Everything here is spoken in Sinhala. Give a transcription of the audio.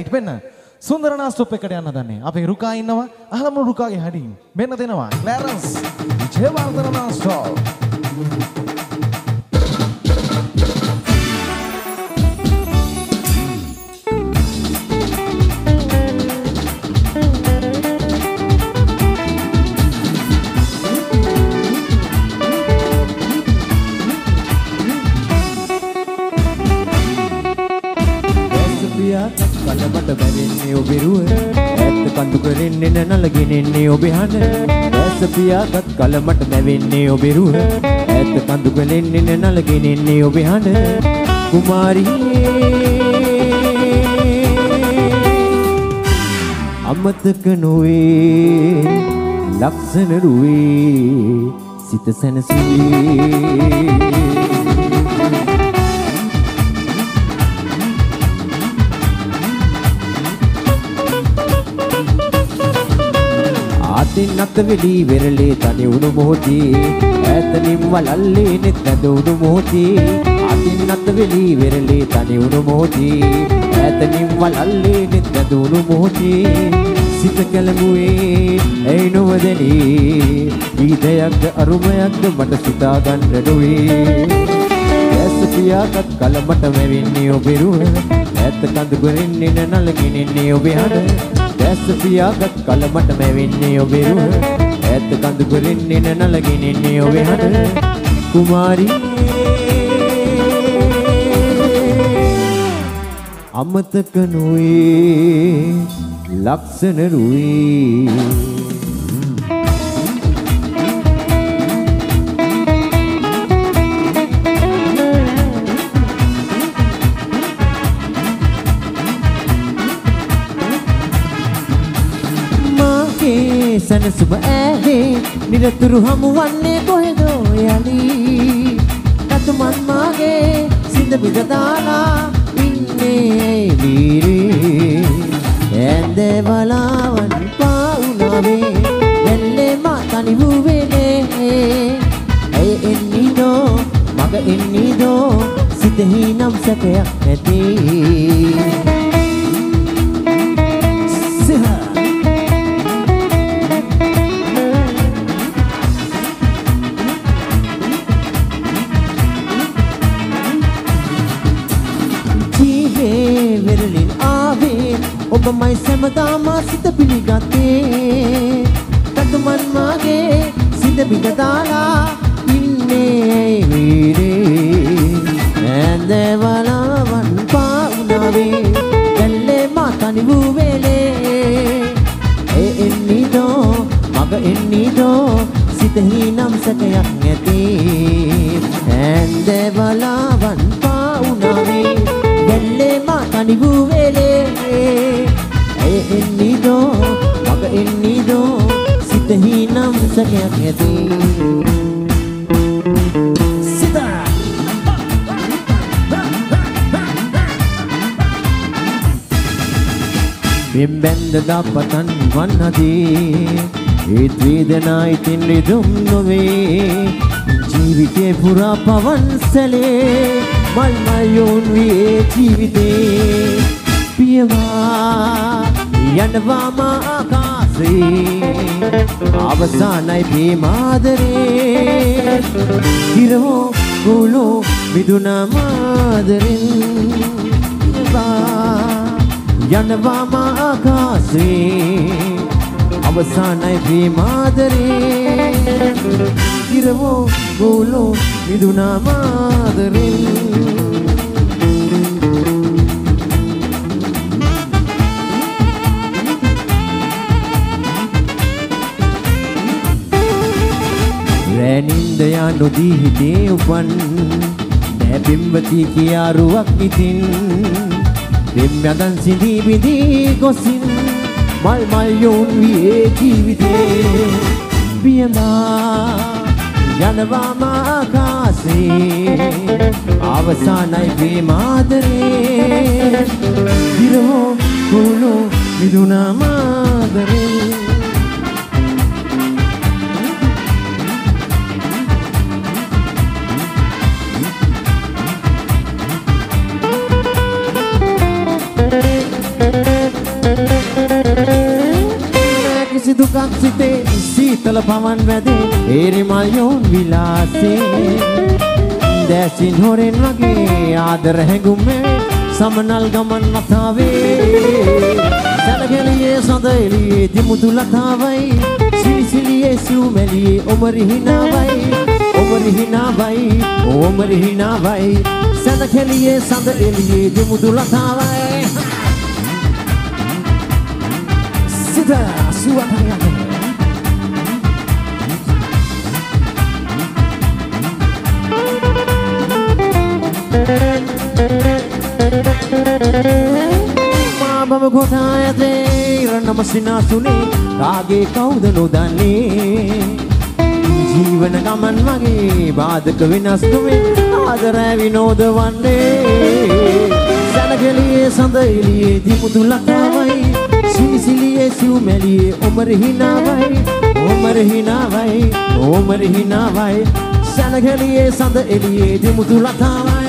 රයිට් මෙන්න සුන්දරනා ස්ටොප් එකට යන්න දන්නේ. අපේ රුකා ඉන්නවා. අහලමු රුකාගේ හඩින්. මෙන්න දෙනවා. ක්ලැරන්ස් විජේවර්ධන ස්ටොප්. කලමට බැවෙන්නේ ඔබේ රුව ඇත්ත කඳු කරන්නේ නනලගෙනෙන්නේ ඔබේ හඬ ඇස පියාගත් කලමට බැවෙන්නේ ඔබේ රුව ඇත්ත කඳු කරන්නේ නනලගෙනෙන්නේ ඔබේ හඬ කුමාරී අමතක නොවේ ලක්ෂණ රුවේ සිත සැනසුවේ නත වෙලී වෙරළේ තනි වුණු මොහොතේ ඈතනින් වලල්ලේ නෙත් ඇදුණු මොහොතේ අතින් නත වෙලී වෙරළේ තනි වුණු මොහොතේ ඈතනින් වලල්ලේ නෙත් ඇදුණු මොහොතේ සිත කලමුවේ ඇයි නොවදනේ ගීතයක්ද අරුමයක්ද මට සිතා ගන්න නොවේ ඇස් පියාගත් කලමට වැවෙන්නේ ඔබේ රුව ඈත කඳු කරන්නේ නනලගිනින්නේ ඔබේ හඬ ඇස් පියාගත් කලමට මැවෙන්නේ ඔබේ රුව ඈත කඳු කරන්නේ නනලගෙනෙන්නේ ඔබේ හඬ කුමාරී අමතක නොවේ ලක්ෂණ රුවේ සනසුම ඇහේ නිරතුරු හමුවන්නේ කොහෙදෝ යලි කතුමන් මාගේ සිඳ බිඳ දාලා ඉන්නේ වීරේ ඇඳ වලාවන් පාවුනාවේ දැල්ලේ මා තනි වූවේනේ ඇය එන්නීදෝ මග එන්නීදෝ සිතෙහි නම් සැකයක් නැති ඔබමයි සැමදාම සිත පිළිගත්තේ කතුමන් මාගේ සිත පිට දාලා ඉන්නේ වීරේ ඇඳ වලාවන් පාවුනාවේ දැල්ලේ මා තනි වූ වෙලේ ඒ එන්නීදෝ මග එන්නීදෝ සිතෙහි නම් සැකයක් නැති ඇඳ වලාවන් පාවුනාවේ දැල්ලේ මා තනි වූ වෙලේ ඇය එන්නීදෝ මග එන්නීදෝ සිතෙහි නම් සැකයක් නැති සිත බිම්බැන්ද දාපතන් වන්නදී ඒ වේදනා ඉතින් රිදුම් නොවේ ජීවිතේ පුරා පවන් සැලේ මල් මයෝන් වේ ජීවිතේ පියවා යනවා මා ආකාශේ අවසානයි ප්‍රේමාදරේ හිරෝ ගෝලෝ මිදුනා මාදරෙන් යනවා මා ආකාශේ අවසානයි ප්‍රේමාදරේ හිරෝ ගෝලෝ මිදුනා මාදරෙන් රැනින්දයා නොදී හිතේ උපන් නෑ පෙම්වති කියා රුවක් ඉතින් දෙම්යදන් සිඳී බිඳී ගොසින් මල් මල් යෝන් වියේ ජීවිතේ පියමා යනවා මා ආකාශේ අවසානයි ප්‍රේමාදරේ හිරෝ කුලෝ මිදුනා මාදරේ සීතල පවන් වැදේ ඒරිමල් යෝන් විලාසේ දැසින් හොරෙන් වගේ ආදර හැඟුමේ සමනල් ගමන් මතාවේ සැලකෙලියේ සඳ එළියේ දිමුතු ලතාවයි සිලිසිලියේ සූමැලියේ ඔමරි හිනාවයි ඔමරි හිනාවයි ඔමරි හිනාවයි සැලකෙලියේ සඳ එළියේ දිමුතු ලතාවයි සිත සුවතරියගේ මාබම කොටා ඇතේ ඉරණම සිනාසුනේ රාගේ කවුද නොදන්නේ ජීවන ගමන් වගේ බාධක වෙනස් නොවේ ආදරය විනෝද වන්නේ සැලකෙලියේ සඳ එළියේ දිමුතු ලතාවයි සිලිසිලියේ සිව්මැලියේ ඔමර හිනාවයි ඔමර හිනාවයි ඔමර හිනාවයි සැලකෙලියේ සඳ එළියේ දිමුතු ලතාවයි